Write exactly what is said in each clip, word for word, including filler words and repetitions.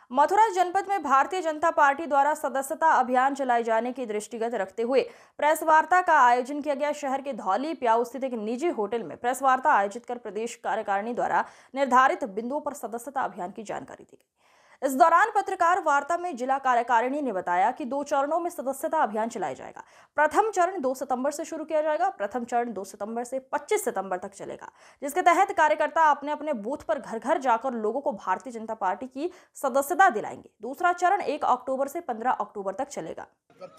मथुरा जनपद में भारतीय जनता पार्टी द्वारा सदस्यता अभियान चलाए जाने की दृष्टिगत रखते हुए प्रेस वार्ता का आयोजन किया गया। शहर के धौली प्याऊ स्थित एक निजी होटल में प्रेस वार्ता आयोजित कर प्रदेश कार्यकारिणी द्वारा निर्धारित बिंदुओं पर सदस्यता अभियान की जानकारी दी गई। इस दौरान पत्रकार वार्ता में जिला कार्यकारिणी ने बताया कि दो चरणों में सदस्यता अभियान चलाया जाएगा। प्रथम चरण दो सितंबर से शुरू किया जाएगा। प्रथम चरण दो सितंबर से पच्चीस सितंबर तक चलेगा, जिसके तहत कार्यकर्ता अपने अपने बूथ पर घर घर जाकर लोगों को भारतीय जनता पार्टी की सदस्यता दिलाएंगे। दूसरा चरण एक अक्टूबर से पंद्रह अक्टूबर तक चलेगा।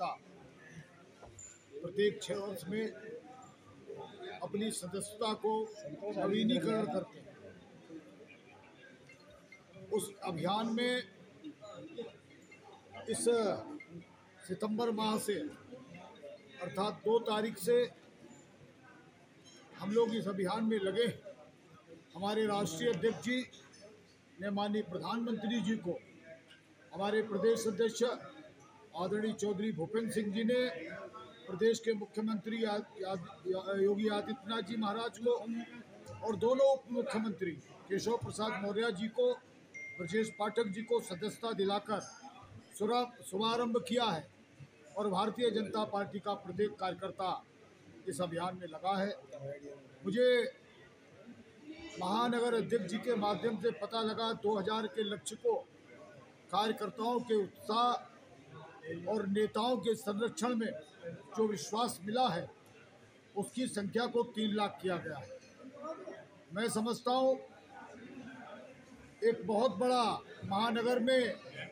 प्रत्येक छह वर्ष में अपनी सदस्यता को नवीनीकरण करते हैं। उस अभियान में इस सितंबर माह से अर्थात दो तारीख से हम लोग इस अभियान में लगे। हमारे राष्ट्रीय अध्यक्ष जी ने माननीय प्रधानमंत्री जी को, हमारे प्रदेश अध्यक्ष आदरणीय चौधरी भूपेंद्र सिंह जी ने प्रदेश के मुख्यमंत्री योगी आदित्यनाथ जी महाराज को और दोनों उप मुख्यमंत्री केशव प्रसाद मौर्य जी को, ब्रजेश पाठक जी को सदस्यता दिलाकर शुभारंभ किया है। और भारतीय जनता पार्टी का प्रत्येक कार्यकर्ता इस अभियान में लगा है। मुझे महानगर अध्यक्ष जी के माध्यम से पता लगा दो हज़ार के लक्ष्य को कार्यकर्ताओं के उत्साह और नेताओं के संरक्षण में जो विश्वास मिला है, उसकी संख्या को तीन लाख किया गया है। मैं समझता हूँ एक बहुत बड़ा महानगर में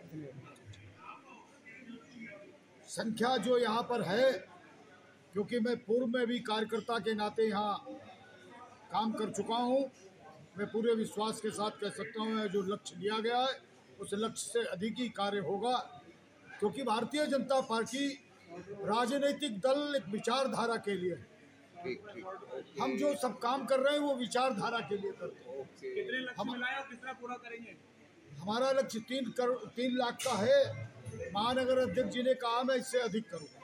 संख्या जो यहाँ पर है, क्योंकि मैं पूर्व में भी कार्यकर्ता के नाते यहाँ काम कर चुका हूँ, मैं पूरे विश्वास के साथ कह सकता हूँ जो लक्ष्य लिया गया है उस लक्ष्य से अधिक ही कार्य होगा। क्योंकि भारतीय जनता पार्टी राजनीतिक दल एक विचारधारा के लिए है। हम जो सब काम कर रहे हैं वो विचारधारा के लिए करते हैं। कितने लक्ष्य मिलाए और कितना पूरा करेंगे? हमारा लक्ष्य तीन करोड़ तीन लाख का है। महानगर अध्यक्ष जी ने कहा मैं इससे अधिक करूँ।